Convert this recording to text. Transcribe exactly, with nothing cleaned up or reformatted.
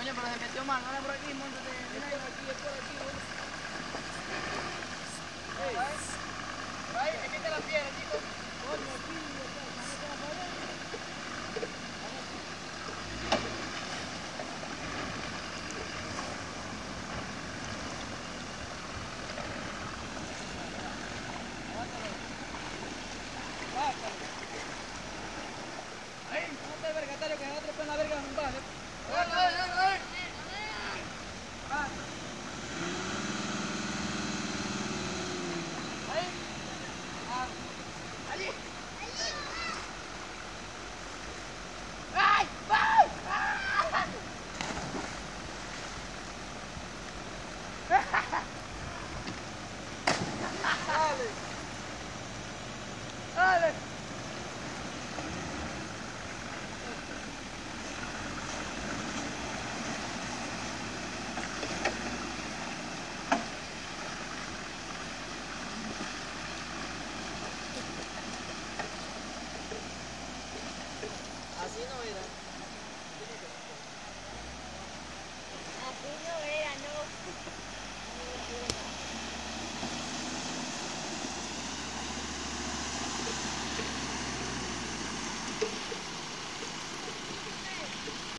Coño, pero se metió mal, no era por aquí, montate. Mira, por aquí, es por aquí. Ey. Por ahí, me quita la piedra, chicos. Coño, aquí, acá, la pared. Ahí, no te vergatario que en otro pone la verga en un baje. ¡Dale, dale, dale, dale! ¡Ah! Ahí. Ah. Allí. ¡Ay! ¡Ay! ¡Ah! ¡Dale! ¡Dale!